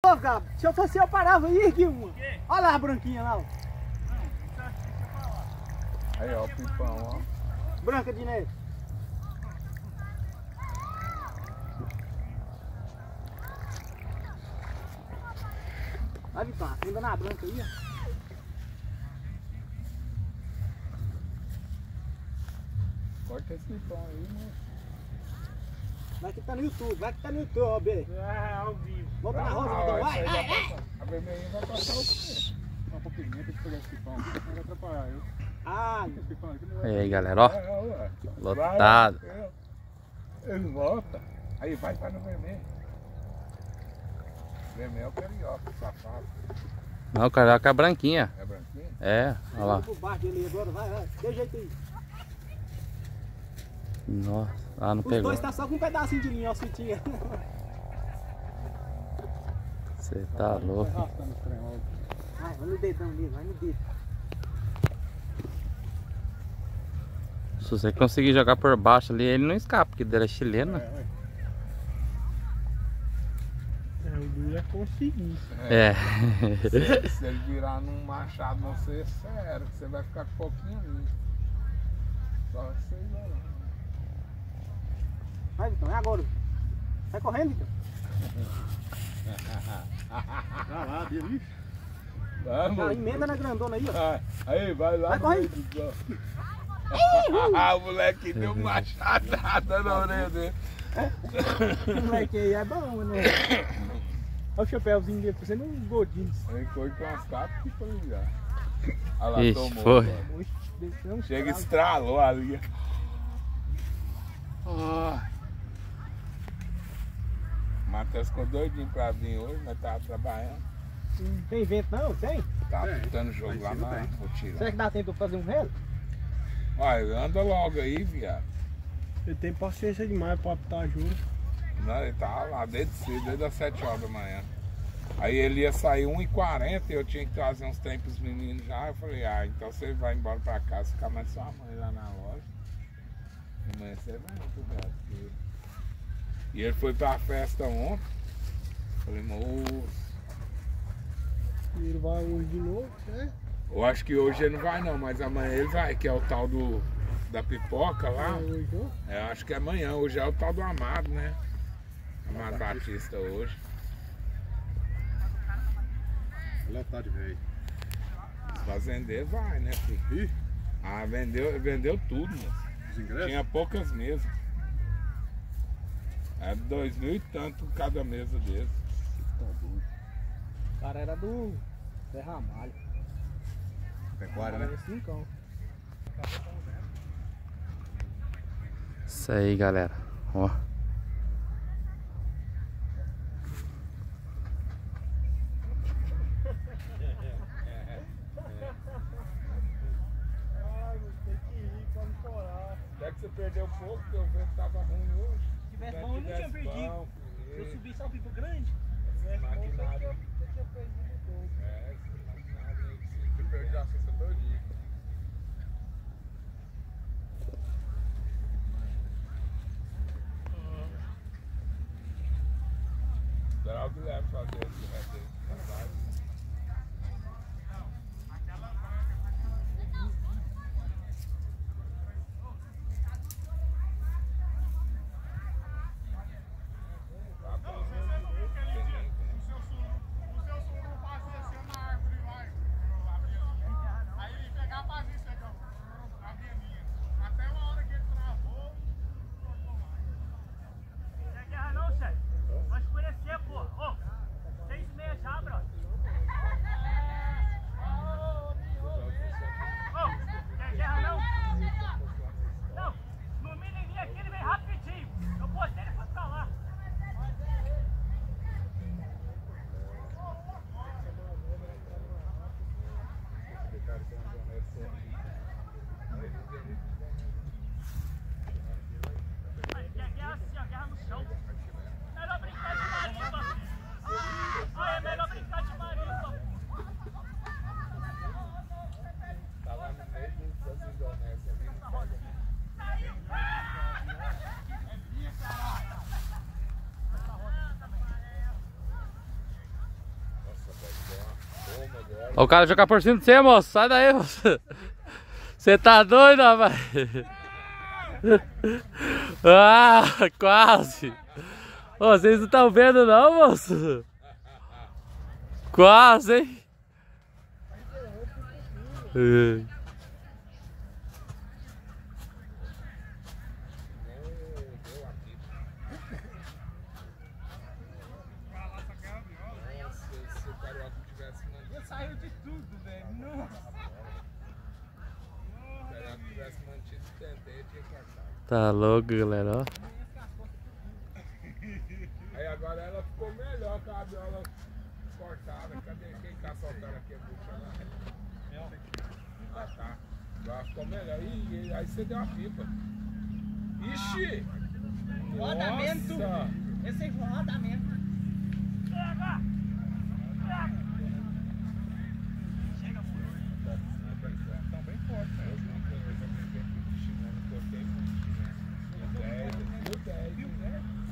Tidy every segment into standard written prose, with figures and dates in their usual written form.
Ô, Gabo, se eu fosse eu parava aí, ergui uma. Olha lá a branquinha lá, ó. Aí, ó, o pipão, ó. Branca de neve. Vai, Vitão, ainda na branca aí, ó. Corta esse pipão aí, moço. Vai que tá no YouTube, vai que tá no YouTube, ó, B. Ao vivo. Volta na rosa, Vitão, vai, vai. A vermelhinha vai passar o quê? Só um pouquinho, tem que pegar esse pipão aqui, não vai atrapalhar eu. Ah, Esse pipão aqui não vai. E aí, galera, ó. Ué. Lotado. Ele volta. Aí vai no vermelho. Vermelho é o carioca, safado. Não, o carioca é branquinha. É branquinho? É, olha lá. por baixo dele agora, vai. Dê jeito aí. Nossa, não Os pegou. dois tá só com um pedacinho de linha, ó, fitinha. Você tá louco. Arrastando os trem logo. Vai no dedão ali, vai no dedo. Se você conseguir jogar por baixo ali, ele não escapa, porque dele é chilena. O duro é conseguir. É. Se ele virar num machado, você é sério, que você vai ficar com pouquinho ali. Só você ir. Vai, Vitão, é agora. Vai correndo, Vitão. Vai lá, delícia. Já emenda na grandona aí, ó. Aí, vai lá. Vai, corre. O moleque deu uma machadada na orelha dele. O moleque aí é bom, né? Olha o chapéuzinho dele, parecendo uns godinhos. Ele foi com as capas e foi já. Olha lá, Ixi, tomou. foi. Agora. Oxe, desceu uns Chega e cravos. estralou ali. Matheus ficou doidinho pra vir hoje, mas tava trabalhando. Tem vento não? Tem? Tava disputando jogo lá na Será rotina. que dá tempo de fazer um relo? Olha, anda logo aí, viado. Ele tem paciência demais pra apitar junto. Não, ele tava lá desde cedo, desde as 7 horas da manhã. Aí ele ia sair 1h40 e eu tinha que trazer uns trem pros meninos já. Eu falei, então você vai embora pra casa, ficar mais sua mãe lá na loja. Amanhã você vai pro gato. E ele foi pra festa ontem. Falei, moço. E ele vai hoje de novo, né? Eu acho que hoje ele não vai não, mas amanhã ele vai, que é o tal da pipoca lá. Hoje, ó. Acho que é amanhã, hoje é o tal do Amado, né? Amado Batista hoje. Lotado de velho. Os fazendeiros vai, né, filho? Ih, Vendeu tudo, moço. os ingressos? Tinha poucas mesas. É 2.000 e tanto cada mesa deles. Tá doido. O cara era do Zé Ramalho. Pecuária, né? Era cincão. Isso aí, galera. Ó. Até que você perdeu um pouco, porque o vento tava ruim hoje. Se tivesse bom, eu não tinha perdido. Se eu subir só o Pipo Grande, Maquinado. eu tinha perdido o gol. Esse maquinado aí que você perdeu a cesta todinha. Será o Guilherme fazer esse resto aí? Vai escurecer, pô. Ó, Ó, o cara jogar por cima de você, moço. Sai daí, moço. Você tá doido, rapaz? Ah, quase. Ô, vocês não estão vendo não, moço? Quase, hein? Saiu de tudo, velho. Nossa. Tá louco, galera, ó. Aí agora ela ficou melhor com a viola cortada. Cadê quem tá soltando aqui a bucha lá? Ah, tá. Agora ficou melhor. Ih, aí você deu a pipa. Ixi! Rodamento. Nossa! Esse é rodamento. Estão bem fortes, né? Eu brinquei com o chinelo, cortei muito chinelo. Viu 10, viu 10?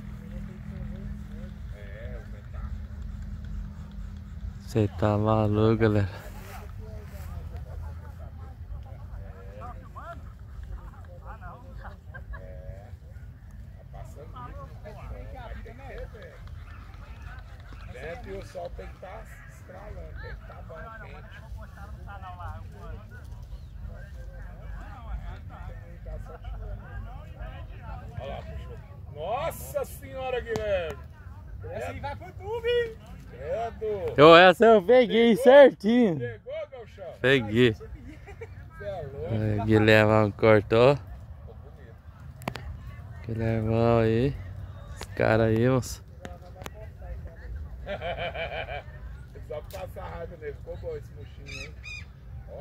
É, o metal. Você tá maluco, galera. Tá passando muito, não tem como, mas tem que ter, velho. Dentro e o sol tem que estar estralando, tem que estar bom, quente. Olha lá, puxou. Nossa senhora, Guilherme! Essa aí vai pro YouTube. Credo! Essa eu peguei certinho. Pegou, meu chão? Peguei. Você é louco. Guilhermão cortou. Ficou bonito. Guilhermão aí. Esse cara aí, moço. Só pra passar raiva nele. Ficou bom esse mochinho, hein? Ó.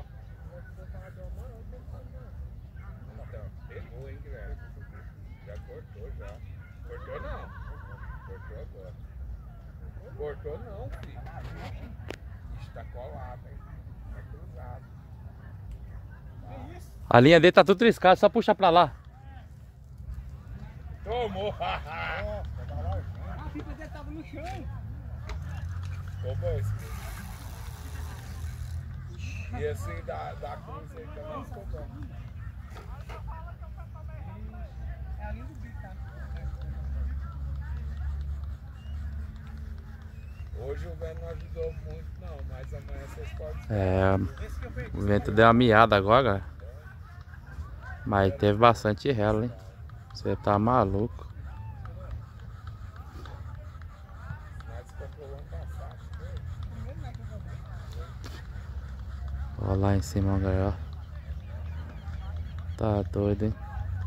Pegou, hein, Guilherme? Já cortou, já. Cortou não. Cortou agora. Cortou não, filho. Ixi, tá colado, hein? Tá cruzado. A linha dele tá tudo triscada, só puxa pra lá. Tomou! A pipa dele tava no chão. Ficou bom esse mesmo. E esse da cruz aí também ficou bom. É a linha do bico, tá? Hoje o vento não ajudou muito não, mas amanhã vocês podem... Esse que eu peguei. O vento deu uma miada agora, galera. Mas teve bastante relo, hein? Você tá maluco. Mas comprou ano passado, foi? Olha lá em cima, galera. Tá doido, hein?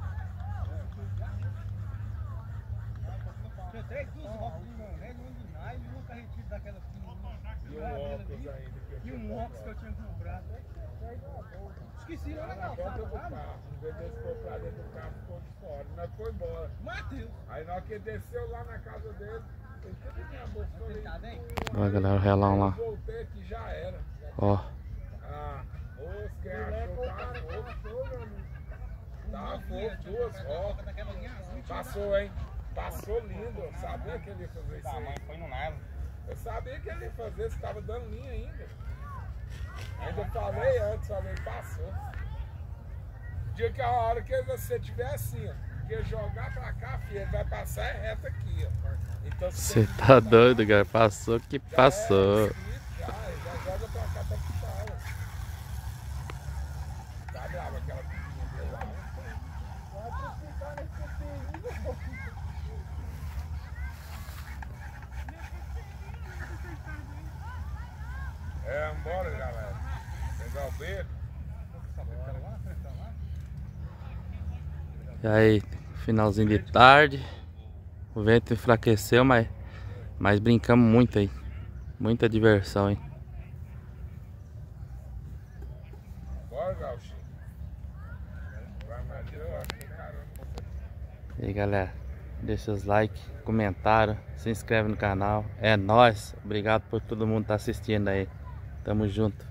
Tinha 3 duas rodas de mané, uma de nylon e uma carretilha daquela fininha. E um óculos ainda que eu E tinha um óculos que eu tinha comprado. Esqueci lá na na porta calçada, do sabe? carro. Em vez de eles comprar dentro do carro, ficou de fora. Nós foi embora. Matheus. Aí na hora que ele desceu lá na casa dele, ele teve minha bolsa. Ele tá bem? Olha, galera, o relão lá. Eu voltei aqui, já era. Ó. Ah, os que achou tá fofo. Tá fofo, duas rodas. Daquela linha azul. Passou, hein? Passou lindo. Eu sabia que ele ia fazer isso aí. Foi no nylon. Eu sabia que ele ia fazer, você tava dando linha ainda. Ainda falei antes, falei, passou. Dia que a hora que você tiver assim, ó, que jogar pra cá, filho, ele vai passar reto aqui, ó. Então Você tá doido, cara. Passou que passou. Já joga pra cá pra puxar, ó. Tá brava aquela piquinha dele lá. Bora, galera. Pegar o beco. E aí, finalzinho de tarde. O vento enfraqueceu, mas brincamos muito aí. Muita diversão, hein? Bora, Gauchinho. Vai mais eu acho que caramba. E aí, galera, deixa os likes, comentário, se inscreve no canal. É nóis. Obrigado por todo mundo estar assistindo aí. Tamo junto.